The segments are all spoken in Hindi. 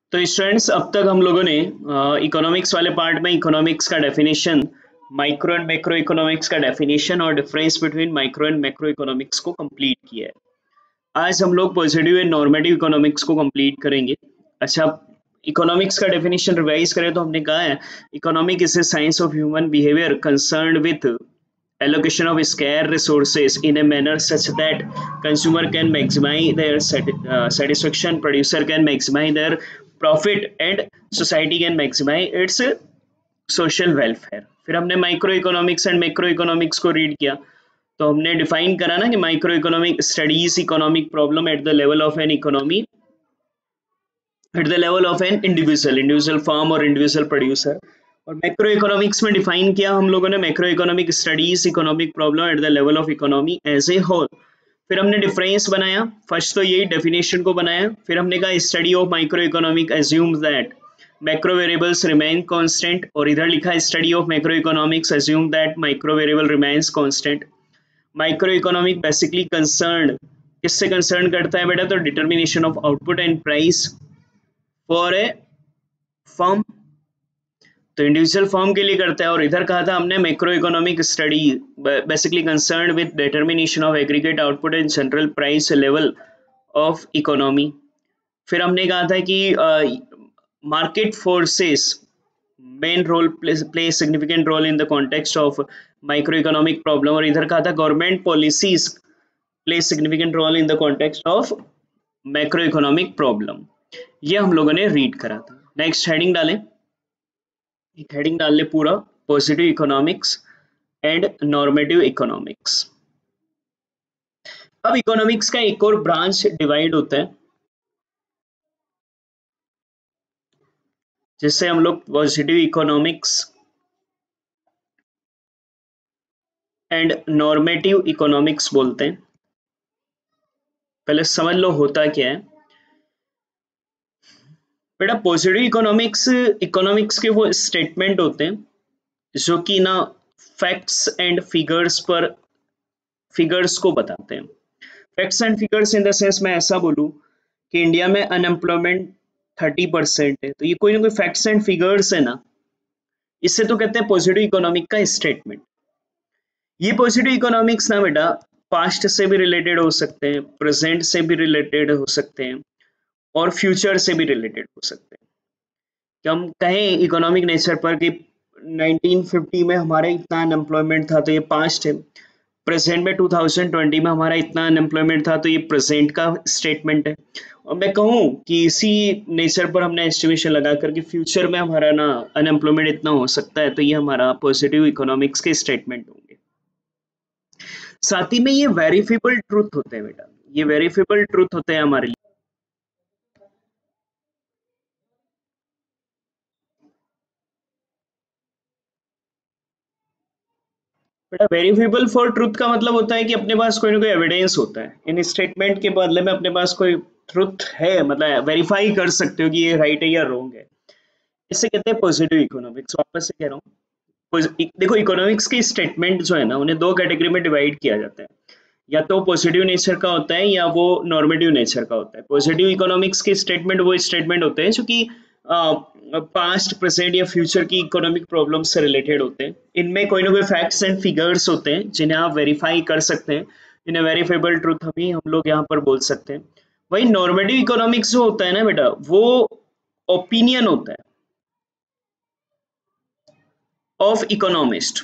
तो स्टूडेंट्स अब तक हम लोगों ने इकोनॉमिक्स वाले पार्ट में इकोनॉमिक्स का definition, micro and macro economics का डेफिनेशन और difference between micro and macro economics को कंप्लीट किया है। आज हम लोग पॉजिटिव एंड नॉर्मेटिव इकोनॉमिक्स को कंप्लीट करेंगे। अच्छा, इकोनॉमिक्स का डेफिनेशन रिवाइज करें तो हमने कहा है economic is a science of human behaviour concerned with allocation of scarce resources in a manner such that consumer can maximize their satisfaction, producer can maximize their profit, and society can maximize its social welfare। फिर हमने micro economics and macro economics को रीड किया, तो हमने डिफाइन करा ना कि micro economic studies economic problem at the level of an economy, at the level of an individual firm और इंडिविजुअल प्रोड्यूसर। और मैक्रो इकोनॉमिक्स में डिफाइन किया हम लोगों ने macro economic studies economic problem at the level of economy as a whole. फिर हमने डिफरेंस बनाया, फर्स्ट तो यही डेफिनेशन को बनाया, फिर हमने कहा study of micro economic assumes that macro variables remain constant, और इधर लिखा study of macro economics assume that micro variable remains constant. Micro economic basically concern किससे कंसर्न करता है बेटा, तो determination of output and price for a firm, तो इंडिविजुअल फर्म के लिए करता है। और इधर कहा था हमने macro economic study basically concerned with determination of aggregate output and general price level of economy. फिर हमने कहा था कि market forces main role play significant role in the context of micro economic problem, और इधर कहा था government policies play significant role in the context of macro economic problem. ये हम लोगों ने रीड करा था। नेक्स्ट हेडिंग डालें, एक हेडिंग डाल ले पूरा positive economics and normative economics. अब इकोनॉमिक्स का एक और ब्रांच डिवाइड होता है जिससे हम लोग positive economics and normative economics बोलते हैं। पहले समझ लो होता क्या है बेटा। पॉजिटिव इकोनॉमिक्स इकोनॉमिक्स के वो स्टेटमेंट होते हैं जो कि ना फैक्ट्स एंड फिगर्स पर फिगर्स को बताते हैं। Facts and figures in the sense मैं ऐसा बोलूं कि इंडिया में अनएम्प्लॉयमेंट 30% है, तो ये कोई ना कोई फैक्ट्स एंड फिगर्स है ना, इससे तो कहते हैं पॉजिटिव इकोनॉमिक का स्टेटमेंट। ये पॉजिटिव इकोनॉमिक्स ना बेटा पास्ट से भी रिलेटेड हो सकते हैं, प्रेजेंट से भी रिलेटेड हो सकते हैं, और फ्यूचर से भी रिलेटेड हो सकते हैं। कि हम कहें इकोनॉमिक नेचर पर कि 1950 में हमारे इतना अनएम्प्लॉयमेंट था, तो ये पास्ट है। प्रेजेंट में 2020 में हमारा इतना अनएम्प्लॉयमेंट था, तो ये प्रेजेंट का स्टेटमेंट है। और मैं कहूँ कि इसी नेचर पर हमने एस्टिमेशन लगा कर कि फ्यूचर में हमारा ना अनएम्प्लॉयमेंट इतना हो सकता है, तो ये हमारा पॉजिटिव इकोनॉमिक्स के स्टेटमेंट होंगे। साथ ही में ये वेरीफेबल ट्रूथ होते हैं बेटा, ये वेरीफेबल ट्रूथ होते हैं हमारे लिए। बेटा वेरीफेबल फॉर ट्रुथ का मतलब होता है कि अपने पास कोई ना कोई एविडेंस होता है, इन स्टेटमेंट के बदले में अपने पास कोई ट्रुथ है, मतलब वेरीफाई कर सकते हो कि ये राइट है या रॉन्ग है। इसे कहते हैं पॉजिटिव इकोनॉमिक्स। वापस से कह रहा हूँ, देखो इकोनॉमिक्स के स्टेटमेंट जो है ना उन्हें दो कैटेगरी में डिवाइड किया जाता है, या तो पॉजिटिव नेचर का होता है या वो नॉर्मेटिव नेचर का होता है। पॉजिटिव इकोनॉमिक्स के स्टेटमेंट वो स्टेटमेंट होते हैं जो कि पास्ट प्रेजेंट या फ्यूचर की इकोनॉमिक प्रॉब्लम से रिलेटेड होते हैं। इनमें कोई ना कोई फैक्ट्स एंड फिगर्स होते हैं जिन्हें आप वेरीफाई कर सकते हैं, इन्हें वेरीफेबल ट्रूथ हम लोग यहाँ पर बोल सकते हैं। वही नॉर्मेटिव इकोनॉमिक्स जो होता है ना बेटा, वो ओपिनियन होता है of economist.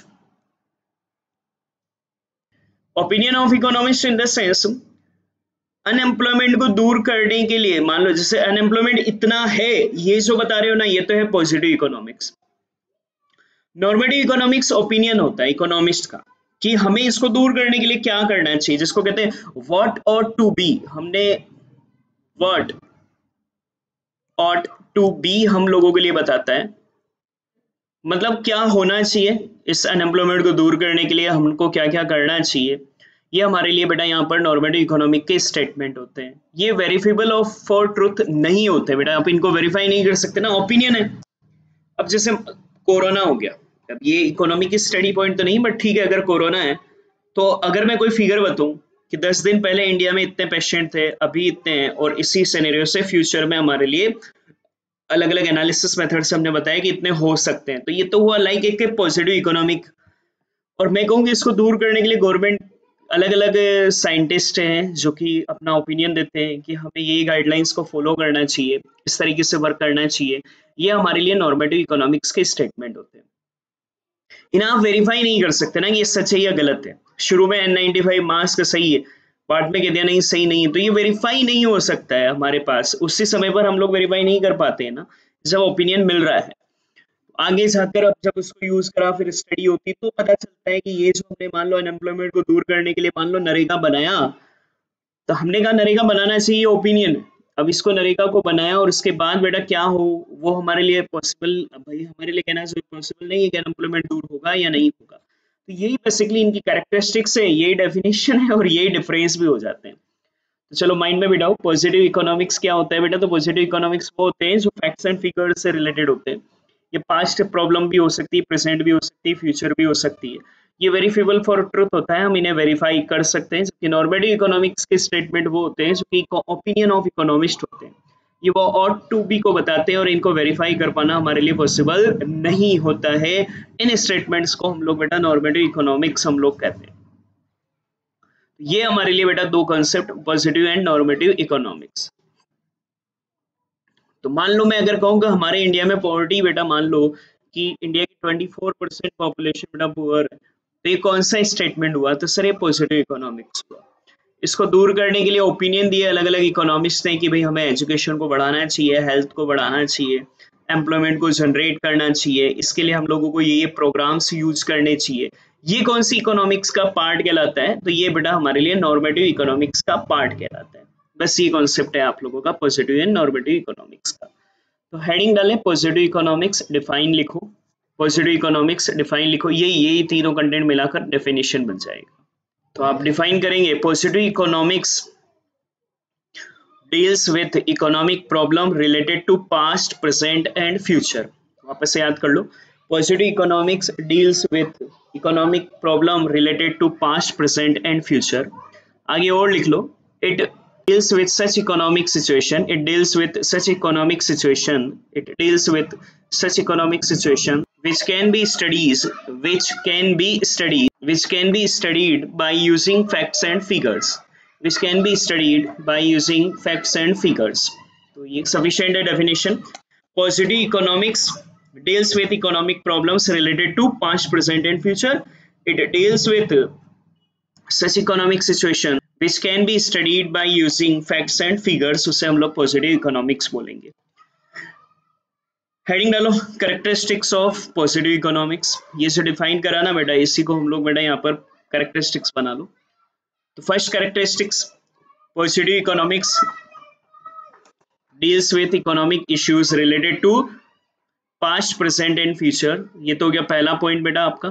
Opinion of economist in the sense unemployment को दूर करने के लिए, मान लो जैसे अनएम्प्लॉयमेंट इतना है, ये जो बता रहे हो ना, ये तो है positive economics. Normative economics opinion होता है इकोनॉमिस्ट का कि हमें इसको दूर करने के लिए क्या करना चाहिए, जिसको कहते हैं व्हाट ऑट टू बी। हमने व्हाट ऑट टू बी हम लोगों के लिए बताता है, मतलब क्या होना चाहिए इस अनएम्प्लॉयमेंट को दूर करने के लिए, हमको क्या क्या करना चाहिए। ये हमारे लिए बेटा यहाँ पर नॉर्मेटिव इकोनॉमिक के स्टेटमेंट होते हैं। ये वेरीफेबल ऑफ फॉर ट्रुथ नहीं होते बेटा, आप इनको वेरीफाई नहीं कर सकते ना, ओपिनियन है। अब जैसे कोरोना हो गया, अब ये इकोनॉमिक की स्टडी पॉइंट तो नहीं, बट ठीक है, अगर कोरोना है तो अगर मैं कोई फिगर बताऊं कि 10 दिन पहले इंडिया में इतने पेशेंट थे, अभी इतने हैं, और इसी सिनेरियो से फ्यूचर में हमारे लिए अलग अलग एनालिसिस मेथड से हमने बताया कि इतने हो सकते हैं। तो ये तो हुआ लाइक एक पॉजिटिव इकोनॉमिक। और मैं कहूँगी इसको दूर करने के लिए गवर्नमेंट अलग अलग साइंटिस्ट हैं जो कि अपना ओपिनियन देते हैं कि हमें ये गाइडलाइंस को फॉलो करना चाहिए, इस तरीके से वर्क करना चाहिए। ये हमारे लिए नॉर्मेटिव इकोनॉमिक्स के स्टेटमेंट होते हैं। इन्हें आप वेरीफाई नहीं कर सकते ना कि ये सच है या गलत है। शुरू में N95 मास्क सही है, बाद में कह दिया नहीं सही नहीं है, तो ये वेरीफाई नहीं हो सकता है हमारे पास। उसी समय पर हम लोग वेरीफाई नहीं कर पाते हैं ना, जब ओपिनियन मिल रहा है। आगे जाकर अब जब उसको यूज करा, फिर स्टडी होती, तो पता चलता है कि ये जो हमने मान लो अनएम्प्लॉयमेंट को दूर करने के लिए मान लो नरेगा बनाया, तो हमने कहा नरेगा बनाना चाहिए, ओपिनियन। अब इसको नरेगा को बनाया और उसके बाद बेटा क्या हो वो हमारे लिए पॉसिबल, भाई हमारे लिए कहना पॉसिबल नहीं है कि अनएम्प्लॉयमेंट दूर होगा या नहीं होगा। तो यही बेसिकली इनकी कैरेक्टरिस्टिक्स है, यही डेफिनेशन है और यही डिफरेंस भी हो जाते हैं। तो चलो माइंड में बिठाओ, पॉजिटिव इकोनॉमिक्स क्या होता है बेटा। तो पॉजिटिव इकोनॉमिक्स वो होते हैं जो फैक्ट्स एंड फिगर्स से रिलेटेड होते हैं। ये पास्ट प्रॉब्लम भी हो सकती है, प्रेजेंट भी हो सकती है, फ्यूचर भी हो सकती है। ये वेरीफेबल फॉर ट्रुथ होता है, हम इन्हें वेरीफाई कर सकते हैं। जबकि नॉर्मेटिव इकोनॉमिक्स के स्टेटमेंट वो होते हैं जो कि ओपिनियन ऑफ इकोनॉमिस्ट होते हैं। ये वो ऑट टू बी को बताते हैं और इनको वेरीफाई कर पाना हमारे लिए पॉसिबल नहीं होता है। इन स्टेटमेंट्स को हम लोग बेटा नॉर्मेटिव इकोनॉमिक्स हम लोग कहते हैं। ये हमारे लिए बेटा दो concept, positive and normative economics. तो मान लो मैं अगर कहूँगा हमारे इंडिया में पॉवर्टी बेटा, मान लो कि इंडिया की 24% पॉपुलेशन बेटा पुअर है, तो ये कौन सा स्टेटमेंट हुआ। तो सर ये पॉजिटिव इकोनॉमिक्स हुआ। इसको दूर करने के लिए ओपिनियन दिए अलग अलग इकोनॉमिस्ट ने कि भाई हमें एजुकेशन को बढ़ाना चाहिए, हेल्थ को बढ़ाना चाहिए, एम्प्लॉयमेंट को जनरेट करना चाहिए, इसके लिए हम लोगों को ये प्रोग्राम्स यूज करने चाहिए। ये कौन सी इकोनॉमिक्स का पार्ट कहलाता है। तो ये बेटा हमारे लिए नॉर्मेटिव इकोनॉमिक्स का पार्ट कहलाता है। बस ये कॉन्सेप्ट है आप लोगों का पॉजिटिव एंड नॉर्मेटिव इकोनॉमिक्स का। तो हेडिंग डालें पॉजिटिव इकोनॉमिक्स, डिफाइन लिखो। पॉजिटिव इकोनॉमिक्स डिफाइन लिखो, यही तीनों कंटेंट मिलाकर डेफिनेशन बन जाएगा। तो आप डिफाइन करेंगे positive economics deals with economic problem related to past, present and future. वापस से याद कर लो, positive economics deals with economic problem related to past, present and future. आगे और लिख लो, it deals with such economic situation, it deals with such economic situation, it deals with such economic situation which can be studies, which can be studied by using facts and figures, which can be studied by using facts and figures। तो ये sufficient है definition। Positive economics deals with economic problems related to past, present and future, it deals with such economic situation which can be studied by using facts and figures, उसे हम लोग पॉजिटिव इकोनॉमिक्स बोलेंगे। हेडिंग डालो कैरेक्टरिस्टिक्स ऑफ पॉजिटिव इकोनॉमिक्स। ये जो डिफाइन करा ना बेटा, इसी को हम लोग बेटा यहाँ पर कैरेक्टरिस्टिक्स बना लो। तो first characteristics, positive economics deals with economic issues related to past, present and future. ये तो हो गया पहला पॉइंट बेटा आपका।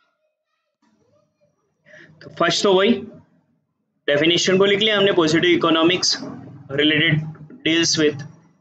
तो फर्स्ट तो वही डेफिनेशन को लिख लिया हमने, positive economics related deals with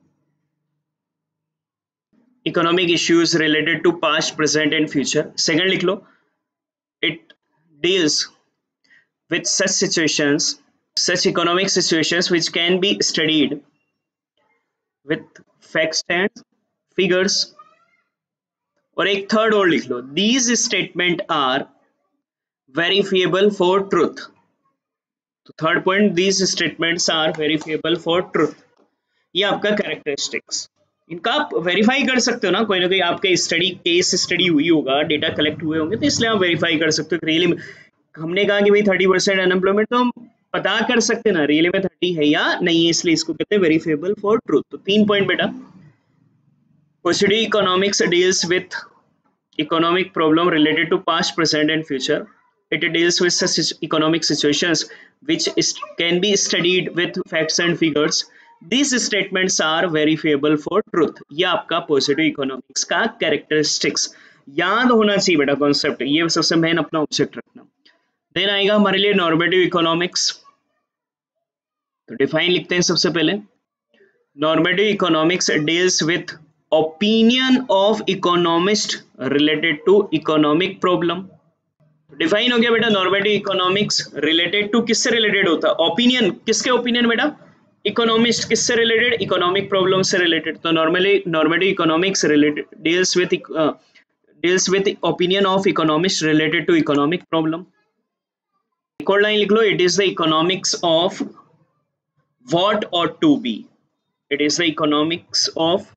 economic issues related to past, present and future. Second लिख लो, it deals with such situations, such economic situations which can be studied with facts and figures। और एक थर्ड और लिख लो, these statement are verifiable for truth। तो third point, these statements are verifiable for truth। ये आपका कैरेक्टरिस्टिक्स, इनका आप वेरीफाई कर सकते हो ना कोई आपके स्टडी, केस स्टडी हुई होगा, डेटा कलेक्ट हुए होंगे, तो इसलिए आप वेरीफाई कर सकते हो रियली। हमने कहा कि भाई 30% अनएम्प्लॉयमेंट, तो हम पता कर सकते हैं ना रियली में 30 है या नहीं है, इसलिए इसको कहते हैं वेरीफेबल फॉर ट्रूथ। तो 3 पॉइंट बेटा, positive economics deals with economic problem related to past, present and future. It deals with such economic situations which can be studied with facts and figures। These statements are verifiable for truth। ये आपका पॉजिटिव इकोनॉमिक्स का कैरेक्टरिस्टिक्स याद होना चाहिए बेटा कॉन्सेप्ट, ये सबसे मेन अपना ऑब्जेक्ट रखना। देन आएगा हमारे लिए नॉर्मेटिव इकोनॉमिक्स। तो डिफाइन लिखते हैं सबसे पहले, normative economics deals with opinion of economist related to economic problem. Define हो गया बेटा, नॉर्मेटिव इकोनॉमिक्स रिलेटेड टू किससे रिलेटेड होता है, ओपिनियन, किसके ओपिनियन बेटा, इकोनॉमिस्ट किससे रिलेटेड, इकोनॉमिक प्रॉब्लम से रिलेटेड। तो normally economics related deals with opinion of economist related to economic problem. एक और लाइन लिख लो, it is the economics of what ought to be, it is the economics of.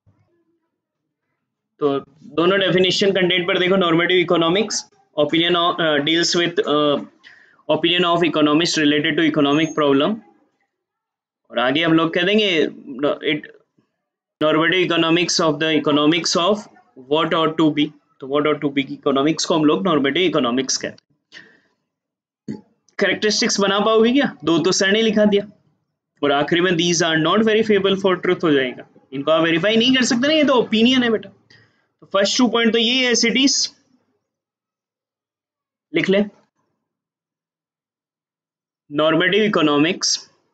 तो दोनों डेफिनेशन कंटेंट पर देखो, normative economics opinion deals with opinion of economist related to economic problem, और आगे हम लोग कह देंगे it normative economics of the economics of what ought to be. तो व्हाट ऑट टू बी की इकोनॉमिक्स को हम लोग नॉर्मेटिव इकोनॉमिक्स कहते हैं। कैरेक्टरिस्टिक्स बना पाओगे क्या, दो तो सर ने लिखा दिया, और आखिरी में these are not verifiable for truth हो जाएगा। इनको आप वेरीफाई नहीं कर सकते ना, ये तो ओपिनियन है बेटा। तो फर्स्ट 2 पॉइंट तो ये है, सिटीज लिख ले। Normative economics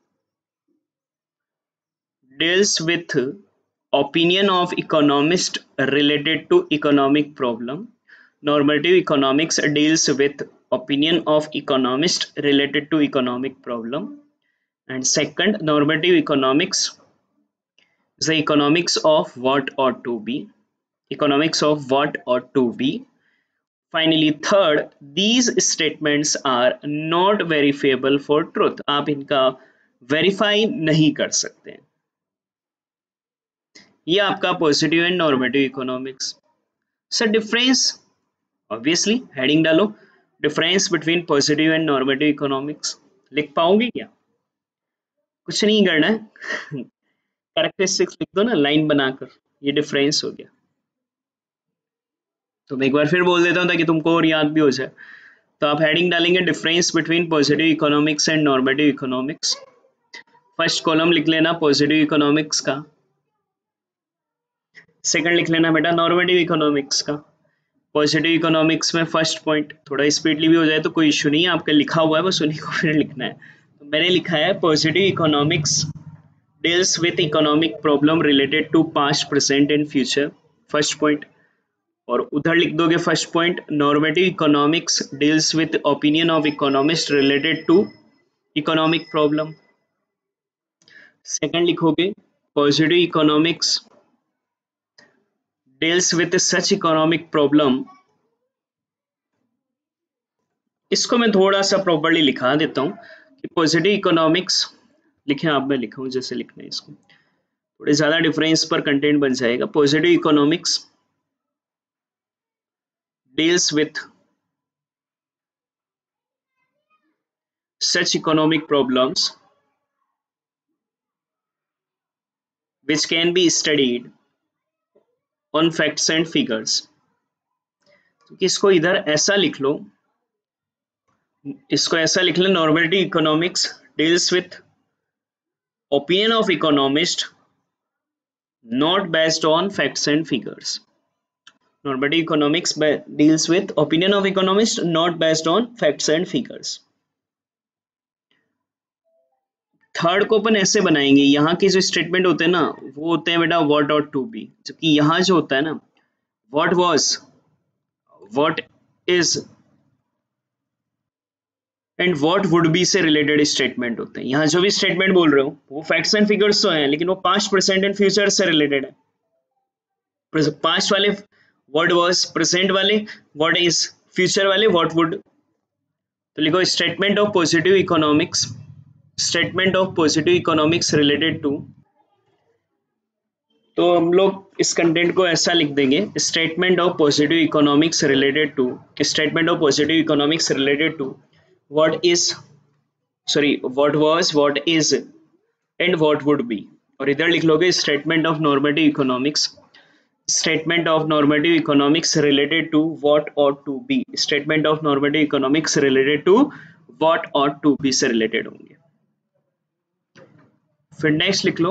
deals with opinion of economist related to economic problem. Normative economics deals with opinion of economist related to economic problem. And second, normative economics is the economics of what ought to be, economics of what ought to be. Finally, third, these statements are not verifiable for truth. आप इनका verify नहीं कर सकते। ये आपका positive and normative economics. Sir difference, obviously heading डालो, difference between positive and normative economics. लिख पाओगे क्या, कुछ नहीं करना है कैरेक्टरिस्टिक्स लिख दो ना लाइन बनाकर, ये डिफरेंस हो गया। तो मैं एक बार फिर बोल देता हूँ ताकि तुमको और याद भी हो जाए। तो आप हेडिंग डालेंगे difference between positive economics and normative economics. First column लिख लेना पॉजिटिव इकोनॉमिक्स का, सेकंड लिख लेना बेटा नॉर्मेटिव इकोनॉमिक्स का। पॉजिटिव इकोनॉमिक्स में फर्स्ट पॉइंट थोड़ा स्पीडली भी हो जाए तो कोई इशू नहीं है, आपका लिखा हुआ है, बस उन्हीं को फिर लिखना है। तो मैंने लिखा है positive economics deals with economic problem related to past, present and future, first point. और उधर लिख दोगे first point, normative economics deals with opinion of economist related to economic problem. Second लिखोगे positive economics deals with such economic problem। इसको मैं थोड़ा सा प्रॉपर्ली लिखा देता हूँ कि पॉजिटिव इकोनॉमिक्स लिखे, आप मैं लिखा हूँ जैसे लिखना है, इसको थोड़े ज्यादा डिफरेंस पर कंटेंट बन जाएगा। Positive economics deals with such economic problems which can be studied on facts and figures। तो इसको इधर ऐसा लिख लो, इसको ऐसा लिख लो, normative economics deals with opinion of economist not based on facts and figures. Normative economics deals with opinion of economist not based on facts and figures. Third को अपन ऐसे बनाएंगे, यहाँ की जो स्टेटमेंट होते हैं ना वो होते हैं बेटा व्हाट ऑट टू बी, जबकि यहाँ जो होता है ना what was, what is and what would be से रिलेटेड स्टेटमेंट होते हैं। यहाँ जो भी स्टेटमेंट बोल रहे हो वो फैक्ट्स एंड फिगर्स तो हैं, लेकिन वो पास्ट, प्रेजेंट एंड फ्यूचर से रिलेटेड है। पास्ट वाले व्हाट वाज, प्रेजेंट वाले व्हाट इज, फ्यूचर वाले व्हाट वुड। तो लिखो statement of positive economics, statement of positive economics related to. तो हम लोग इस कंटेंट को ऐसा लिख देंगे, statement of positive economics related to, statement of positive economics related to what is, sorry what was, what is and what would be. और इधर लिख लोगे statement of normative economics, statement of normative economics related to what ought to be, statement of normative economics related to what ought to be से रिलेटेड होंगे। फिर नेक्स्ट लिख लो,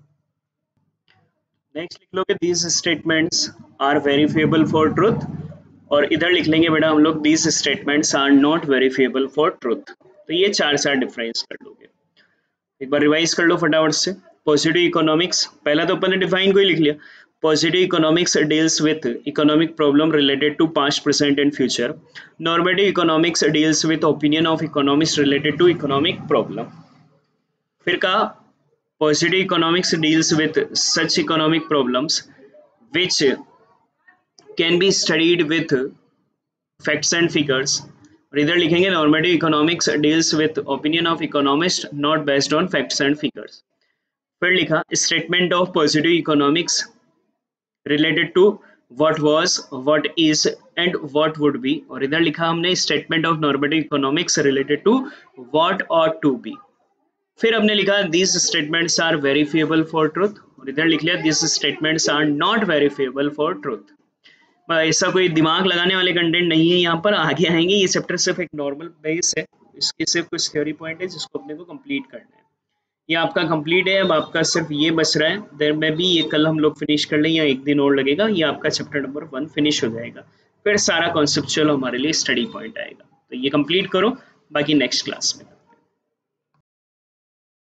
नेक्स्ट लिख लो कि these statements are verifiable for truth, और इधर लिख लेंगे बेटा हम लोग these statements are not verifiable for truth. तो ये चार डिफरेंस कर लोगे। एक बार रिवाइज कर लो फटाफट से। पॉजिटिव इकोनॉमिक्स, पहला तो अपन ने डिफाइन को ही लिख लिया, positive economics deals with economic problem related to past, present and future. Normative economics deals with opinion of economist related to economic problem. फिर कहा Positive economics deals with such economic problems which can be studied with facts and figures, और इधर लिखेंगे normative economics deals with opinion of economist not based on facts and figures. फिर लिखा statement of positive economics related to what was, what is and what would be, और इधर लिखा हमने statement of normative economics related to what ought to be. फिर हमने लिखा this statements are verifiable for truth, और इधर लिख लिया this statements are not verifiable for truth. ऐसा कोई दिमाग लगाने वाले कंटेंट नहीं है यहाँ पर, आगे आएंगे। ये चैप्टर सिर्फ एक नॉर्मल बेस है, इसके सिर्फ कुछ थ्योरी पॉइंट है जिसको अपने को कंप्लीट करना है। ये आपका कंप्लीट है, अब आपका सिर्फ ये बच रहा है। देर में भी ये कल हम लोग फिनिश कर लें या एक दिन और लगेगा, ये आपका चैप्टर नंबर 1 फिनिश हो जाएगा। फिर सारा कॉन्सेप्चुअल हमारे लिए स्टडी पॉइंट आएगा। तो ये कंप्लीट करो, बाकी नेक्स्ट क्लास में।